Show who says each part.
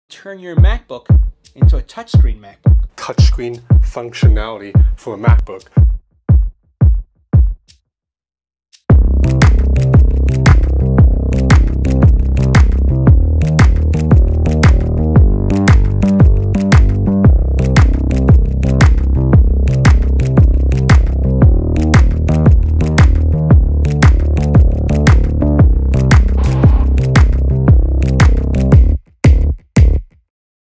Speaker 1: Turn your MacBook into a touchscreen MacBook.
Speaker 2: Touchscreen functionality for a MacBook.